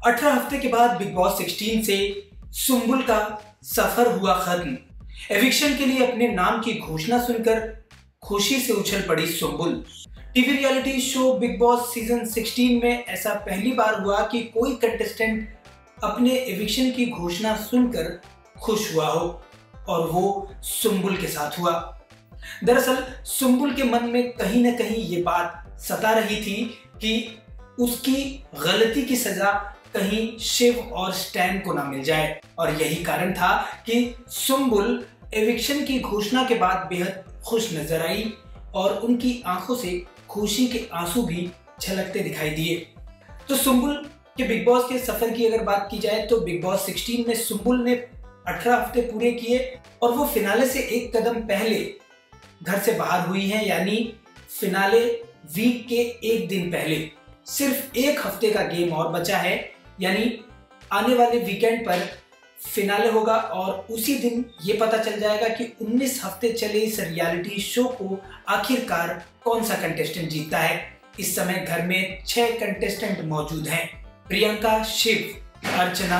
18 हफ्ते के बाद बिग बॉस 16 से सुम्बुल का सफर हुआ खत्म। एविक्शन के लिए अपने नाम की घोषणा सुनकर खुशी से उछल पड़ी Sumbul. TV reality show Bigg Boss season 16 में ऐसा पहली बार हुआ कि कोई कंटेस्टेंट अपने एविक्शन की घोषणा सुनकर खुश हुआ हो, और वो सुम्बुल के साथ हुआ। दरअसल सुम्बुल के मन में कहीं ना कहीं ये बात सता रही थी कि उसकी गलती की सजा कहीं शिव और स्टैन को ना मिल जाए, और यही कारण था कि सुम्बुल एविक्शन की घोषणा के बाद बेहद खुश नजर आई और उनकी आंखों से खुशी के आंसू भी झलकते दिखाई दिए। तो सुम्बुल के बिग बॉस के सफर की अगर बात की जाए तो बिग बॉस 16 में सुम्बुल ने 18 हफ्ते पूरे किए और वो फिनाले से एक कदम पहले घर से बाहर हुई हैं, यानी फिनाले वीक के एक दिन पहले। सिर्फ एक हफ्ते का गेम और बचा है, यानी आने वाले वीकेंड पर फिनाले होगा और उसी दिन ये पता चल जाएगा कि 19 हफ्ते चले इस रियलिटी शो को आखिरकार कौन सा कंटेस्टेंट जीतता है। इस समय घर में 6 कंटेस्टेंट मौजूद हैं: प्रियंका, शिव, अर्चना,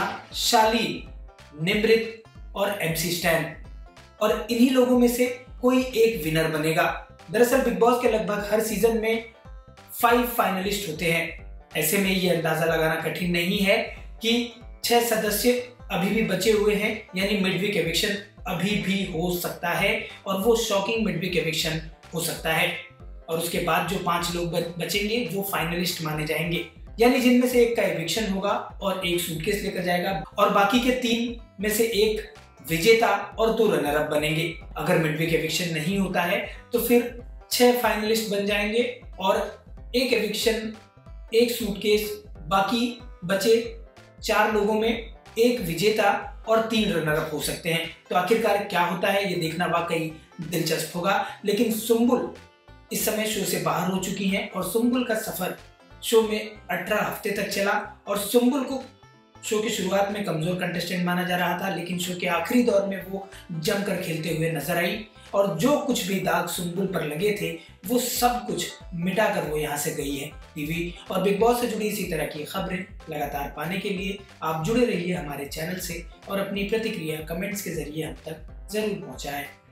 शालीन, निमृत और MC स्टैन, और इन्हीं लोगों में से कोई एक विनर बनेगा। दरअसल बिग बॉस के लगभग हर सीजन में 5 फाइनलिस्ट होते हैं। ऐसे में ये अंदाजा लगाना कठिन नहीं है कि 6 सदस्य अभी भी बचे हुए हैं, यानी मिडवीक एविक्शन अभी भी हो सकता है और वो शॉकिंग मिडवीक एविक्शन हो सकता है। और उसके बाद जो 5 लोग बचेंगे वो फाइनलिस्ट माने जाएंगे, यानी जिनमें से एक का एविक्शन होगा और एक सूटकेस लेकर जाएगा, और बाकी के 3 में से एक विजेता और 2 रनर अप बनेंगे। अगर मिडवीक एविक्शन नहीं होता है तो फिर 6 फाइनलिस्ट बन जाएंगे और एक एविक्शन, एक सूटकेस, बाकी बचे 4 लोगों में एक विजेता और 3 रनर अप हो सकते हैं। तो आखिरकार क्या होता है ये देखना वाकई दिलचस्प होगा। लेकिन सुम्बुल इस समय शो से बाहर हो चुकी हैं और सुम्बुल का सफर शो में 18 हफ्ते तक चला, और सुम्बुल को शो की शुरुआत में कमजोर कंटेस्टेंट माना जा रहा था, लेकिन शो के आखिरी दौर में वो जमकर खेलते हुए नजर आई और जो कुछ भी दाग सुम्बुल पर लगे थे वो सब कुछ मिटाकर वो यहाँ से गई है। टीवी और बिग बॉस से जुड़ी इसी तरह की खबरें लगातार पाने के लिए आप जुड़े रहिए हमारे चैनल से और अपनी प्रतिक्रिया कमेंट्स के जरिए हम तक जरूर पहुँचाएं।